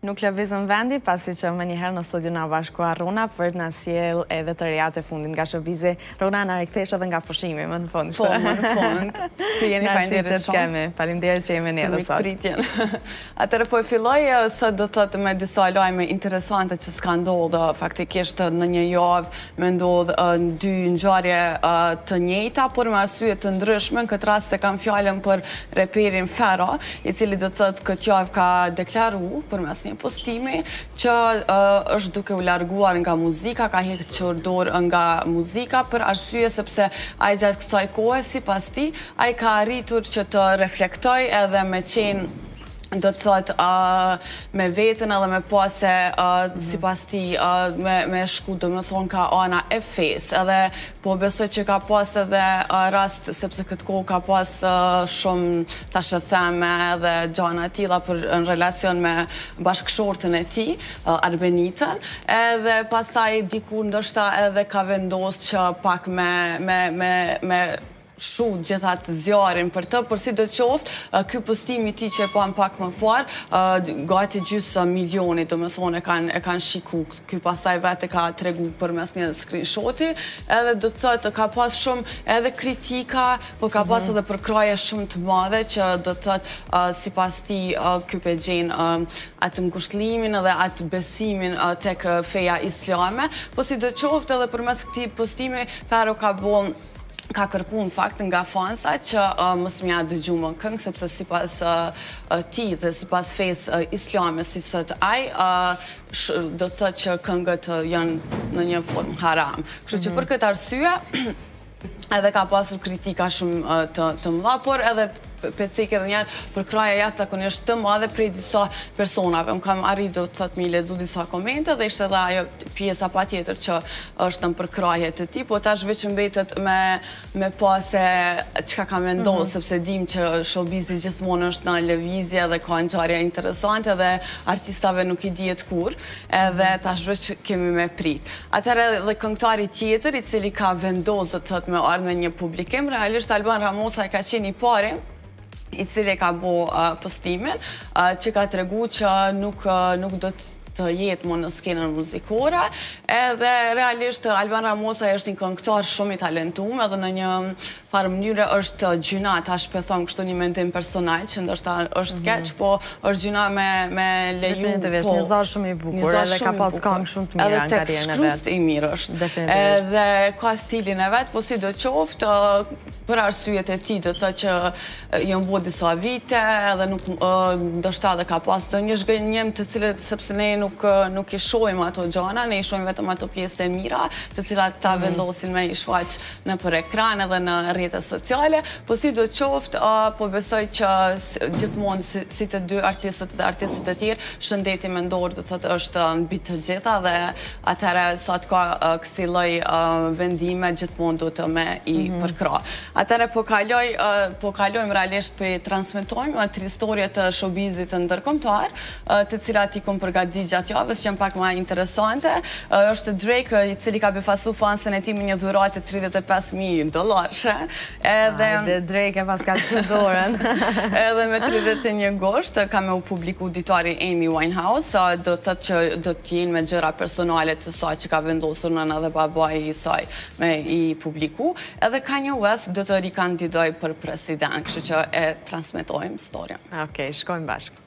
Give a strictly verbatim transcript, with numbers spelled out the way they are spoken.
Nuk lëvizëm vendi, pasi që më njëherë në studio na bashkua Runa për të na sjell edhe të rehat e fundit nga showbizi. Runa, na rikthesh edhe nga pushimi më në fund. Po, më në fund. Si jeni, faleminderit shumë. kemi. Faleminderit që jemi ne edhe sot. Pritjen. Atëherë po e filloj sot do të thotë me disa lajme interesante që s'ka ndodhur faktikisht në një javë, më ndodh dy ngjarje të njëjta, por me arsye të ndryshme. Në këtë rast e kam fjalën për reperin Fero, i cili do të thotë këtë javë ka deklaruar përmes një postimi që uh, është duke u larguar nga muzika, ka hequr dorë nga muzika për arsye sepse ai gjatë kësaj kohe sipas tij ai ka arritur që të reflektoj edhe me qenë do të thot uh, me vetën edhe me pase uh, sipas tij uh, me, me shku do më thonë ka ana e fes edhe po besoj që ka pas edhe uh, rast sepse këtë kohë ka pas uh, shumë tashë theme edhe gjana tilla për në relacion me bashkëshortën e tij uh, Arbenitën edhe pastaj dikur ndoshta edhe ka vendosur që pak me me me, me shu gjithat zjarin për të, por si do qoftë, ky postimi ti që e pam pak më parë, gati gjysë milioni, do me thonë, e kanë shiku, ky pasaj vetë ka tregu për mes një screenshoti, edhe do të thotë, ka pas shumë edhe kritika, por ka pas edhe përkraje shumë të madhe, që do të thotë, si pas ti, ky pe gjenë atë ngushëllimin edhe atë besimin tek feja islame, po si do qoftë edhe për mes këti postimi, Fero ka bon ka kërku në fakt nga fansa që uh, mos m'ja dëgju më këngë, sepse si pas uh, uh, ti dhe si pas fejs uh, islame, si së thët aj, uh, do të thët që këngët uh, janë në një formë haram. Kështu që për këtë arsye, edhe ka pasur kritika shumë uh, të, të mëdha, por edhe pecik edhe njerë për kraja jashtëzakonisht të madhe prej disa personave. Unë kam arritur të thot mi lezu disa komente dhe ishte edhe ajo pjesa pa tjetër që është në përkraje të ti, po tash veç mbetet me, me pase qka ka me ndohë, mm -hmm. sepse dim që showbizi gjithmonë është në lëvizje dhe ka ngjarje interesante dhe artistave nuk i dihet kur, edhe tash veç kemi me prit. Atëherë dhe këngëtari tjetër i cili ka vendosur të thot me ardhë me një publikim, realisht Alban Ramosa i ka qenë i pari i cili ka bo uh, postimin, uh, që ka të regu që nuk, uh, nuk do të të jetë më në skenën muzikore, edhe realisht Alban Ramosa është një këngëtar shumë i talentuar, edhe në një farë mënyre është gjyna, tash po them kështu një mendim personal, që ndoshta është keq, po është gjyna me, me leju. Definitivisht, një zar shumë i bukur, edhe ka pas këngë shumë të mira në karrierën e vet. Edhe tek shkrust i mirë është. Definitivisht. Edhe ka stilin e vet, po si do qoftë, për arsyet e tij, do të thotë që janë bërë disa vite, edhe nuk ndoshta edhe ka pas ndonjë zhgënjim të cilët sepse ne nuk nuk i shohim ato gjana, ne i shohim vetëm ato pjesë e mira, të cilat ta vendosin me i shfaq në për ekran edhe në rrjetet sociale, po si do qoftë, po besoj që gjithmonë si të dy artistët dhe artistët e tjerë, shëndeti mendor do thotë është mbi të gjitha dhe atëherë sa të ka kësi lloj vendime gjithmonë do të me i përkra. Atëherë po kaloj po kalojmë realisht për transmetojmë tri historie të showbizit të ndërkombëtar, të cilat i kom përgatitur gjatë javës që janë pak më interesante. Është Drake i cili ka befasu fansën e tij me një dhuratë tridhjetë e pesë mijë dollarë. Edhe Drake e pas ka të dorën. Edhe me tridhjetë e një gusht ka me u publiku ditari Amy Winehouse, do të thotë që do të jenë me gjëra personale të saj që ka vendosur nëna dhe babai i saj me i publiku. Edhe Kanye West do të rikandidoj për president, kështu që e transmetojmë historinë. Okej, shkojmë bashkë.